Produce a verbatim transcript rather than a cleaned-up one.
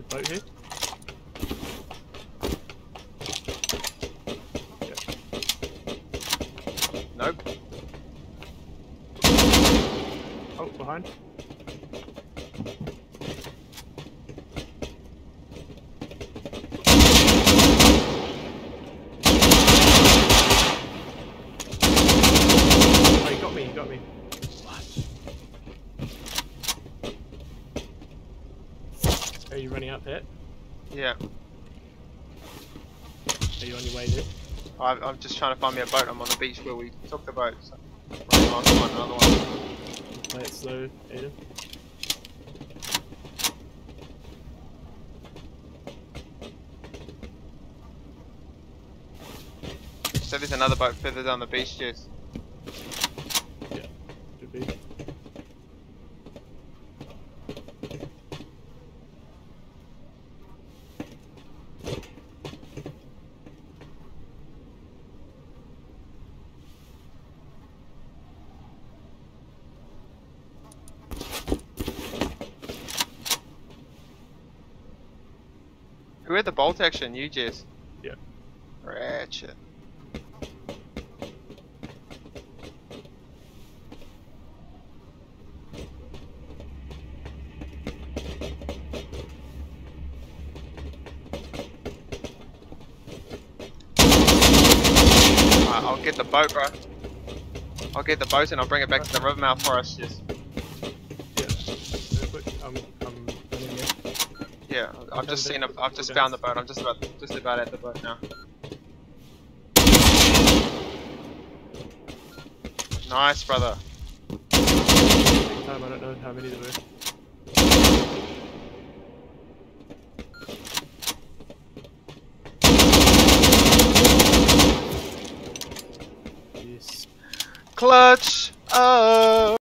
boat here? Nope. Oh, behind. Oh, you got me, you got me. What? Are you running up here? Yeah. Are you on your way there? I'm, I'm just trying to find me a boat. I'm on the beach where we took the boat. So. Right, last one, another one. Play it slow, Aiden. So there's another boat further down the beach, Jess. Yeah, should be. Who had the bolt action? You, Jess? Yeah. Ratchet. Alright, I'll get the boat, bro. I'll get the boat and I'll bring it back to the river mouth for us, Jess. Yeah. Real quick, I'm, I'm running there. Yeah, I've just seen a, I've just found the boat. I'm just about, just about at the boat now. Nice, brother. Big time, I don't know how many there were. Yes. Clutch. Oh.